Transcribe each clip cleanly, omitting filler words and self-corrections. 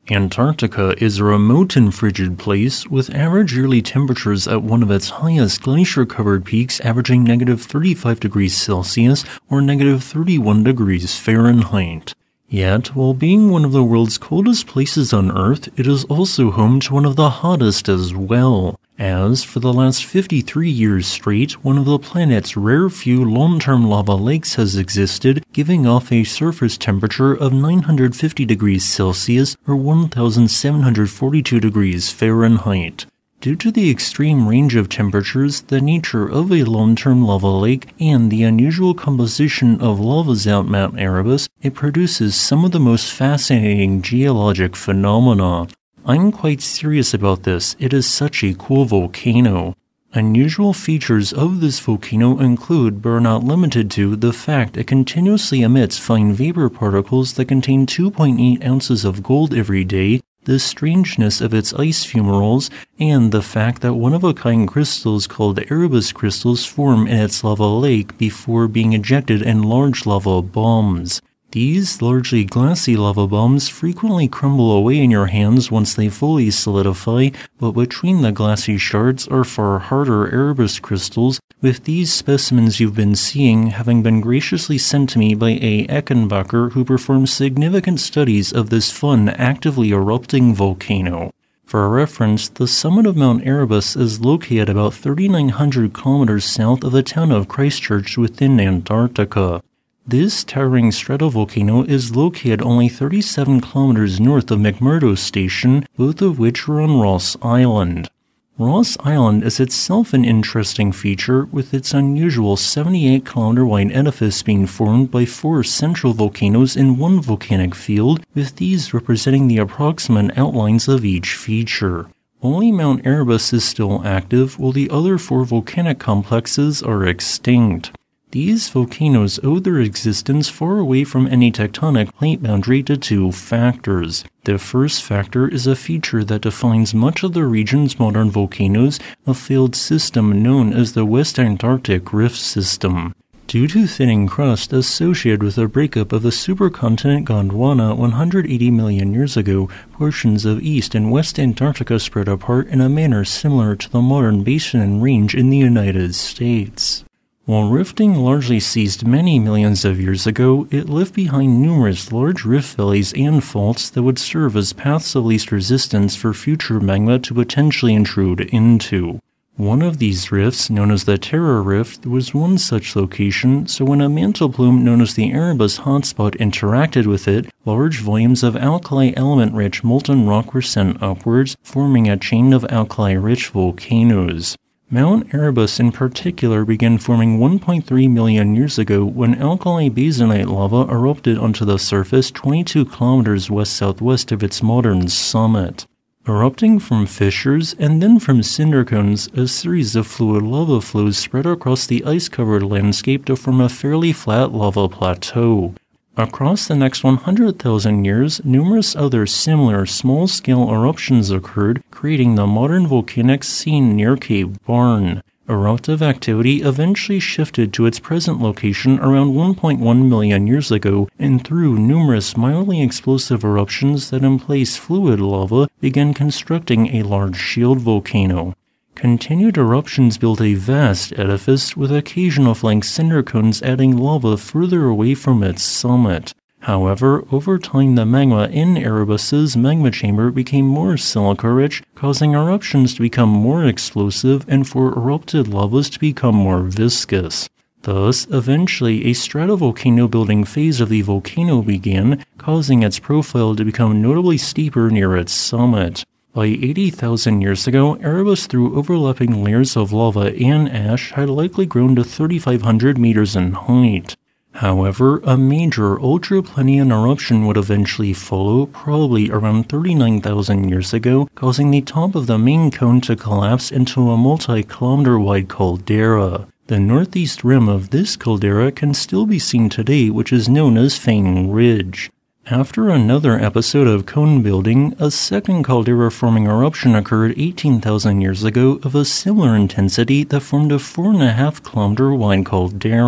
Antarctica is a remote and frigid place with average yearly temperatures at one of its highest glacier-covered peaks averaging -35 degrees Celsius or -31 degrees Fahrenheit. Yet, while being one of the world's coldest places on Earth, it is also home to one of the hottest as well, as, for the last 53 years straight, one of the planet's rare few long-term lava lakes has existed, giving off a surface temperature of 950 degrees Celsius or 1,742 degrees Fahrenheit. Due to the extreme range of temperatures, the nature of a long-term lava lake, and the unusual composition of lavas at Mount Erebus, it produces some of the most fascinating geologic phenomena. I'm quite serious about this, it is such a cool volcano. Unusual features of this volcano include, but are not limited to, the fact it continuously emits fine vapor particles that contain 2.8 ounces of gold every day, the strangeness of its ice fumaroles, and the fact that one-of-a-kind crystals called Erebus Crystals form in its lava lake before being ejected in large lava bombs. These largely glassy lava bombs frequently crumble away in your hands once they fully solidify, but between the glassy shards are far harder Erebus crystals, with these specimens you've been seeing having been graciously sent to me by a Eschenbacher who performs significant studies of this fun, actively erupting volcano. For reference, the summit of Mount Erebus is located about 3,900 kilometers south of the town of Christchurch within Antarctica. This towering stratovolcano is located only 37 kilometers north of McMurdo Station, both of which are on Ross Island. Ross Island is itself an interesting feature, with its unusual 78-kilometer wide edifice being formed by 4 central volcanoes in one volcanic field, with these representing the approximate outlines of each feature. Only Mount Erebus is still active, while the other 4 volcanic complexes are extinct. These volcanoes owe their existence far away from any tectonic plate boundary to 2 factors. The first factor is a feature that defines much of the region's modern volcanoes, a failed system known as the West Antarctic Rift System. Due to thinning crust associated with the breakup of the supercontinent Gondwana 180 million years ago, portions of East and West Antarctica spread apart in a manner similar to the modern basin and range in the United States. While rifting largely ceased many millions of years ago, it left behind numerous large rift valleys and faults that would serve as paths of least resistance for future magma to potentially intrude into. One of these rifts, known as the Terra Rift, was one such location, so when a mantle plume known as the Erebus hotspot interacted with it, large volumes of alkali element-rich molten rock were sent upwards, forming a chain of alkali-rich volcanoes. Mount Erebus in particular began forming 1.3 million years ago when alkali basanite lava erupted onto the surface 22 kilometers west-southwest of its modern summit. Erupting from fissures and then from cinder cones, a series of fluid lava flows spread across the ice-covered landscape to form a fairly flat lava plateau. Across the next 100,000 years, numerous other similar small-scale eruptions occurred, creating the modern volcanic scene near Cape Barne. Eruptive activity eventually shifted to its present location around 1.1 million years ago, and through numerous mildly explosive eruptions that emplaced fluid lava, began constructing a large shield volcano. Continued eruptions built a vast edifice, with occasional flank cinder cones adding lava further away from its summit. However, over time the magma in Erebus's magma chamber became more silica-rich, causing eruptions to become more explosive and for erupted lavas to become more viscous. Thus, eventually a stratovolcano building phase of the volcano began, causing its profile to become notably steeper near its summit. By 80,000 years ago, Erebus through overlapping layers of lava and ash had likely grown to 3,500 meters in height. However, a major ultraplanian eruption would eventually follow, probably around 39,000 years ago, causing the top of the main cone to collapse into a multi-kilometer wide caldera. The northeast rim of this caldera can still be seen today, which is known as Fang Ridge. After another episode of cone building, a second caldera-forming eruption occurred 18,000 years ago of a similar intensity that formed a 4.5-kilometer wide caldera.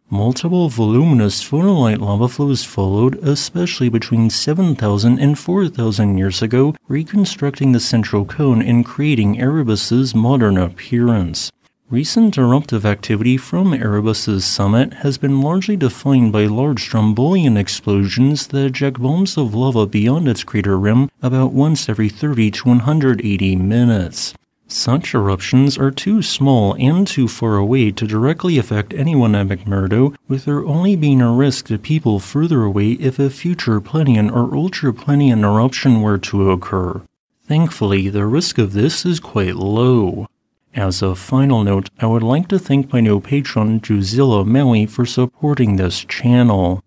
Multiple voluminous phonolite lava flows followed, especially between 7,000 and 4,000 years ago, reconstructing the central cone and creating Erebus's modern appearance. Recent eruptive activity from Erebus's summit has been largely defined by large strombolian explosions that eject bombs of lava beyond its crater rim about once every 30 to 180 minutes. Such eruptions are too small and too far away to directly affect anyone at McMurdo, with there only being a risk to people further away if a future Plinian or ultra-Plinian eruption were to occur. Thankfully, the risk of this is quite low. As a final note, I would like to thank my new patron, Juzilla Maui, for supporting this channel.